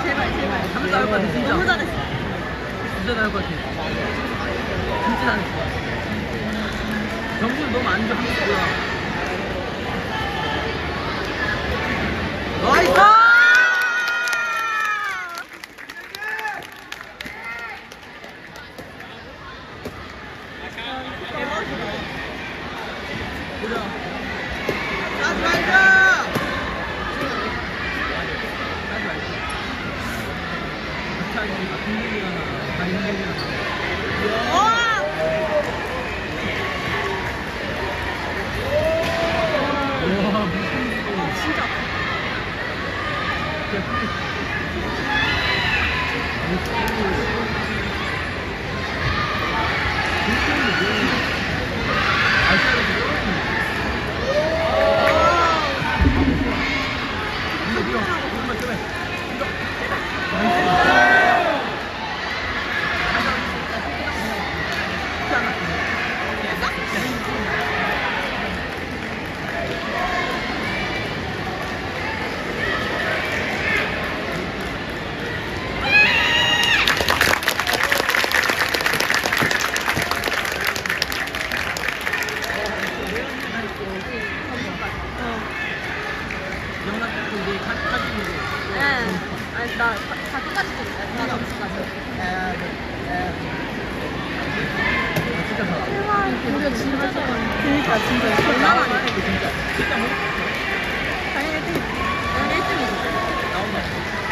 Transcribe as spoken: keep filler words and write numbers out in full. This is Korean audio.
제발 제발. 진짜 나올 것 같아 진짜. 너무 잘했어. 진짜 나올 것 같아. 진짜 잘했어. 점수는 너무 안 좋아. 나이스! 보자. 하지 말자! 하지 말자. 같이 하기 같은 분이잖아. 다른 분이잖아. 와! 와, 무슨 진짜. 아니 나 다 끝까지 찍었어. 다 점수까지. 진짜 잘하. 대박. 우리가 진짜 잘하네. 그니까 진짜 장난 아니야. 진짜 진짜 뭐 당연히 일 등. 당연히 일 등이지. 나온다.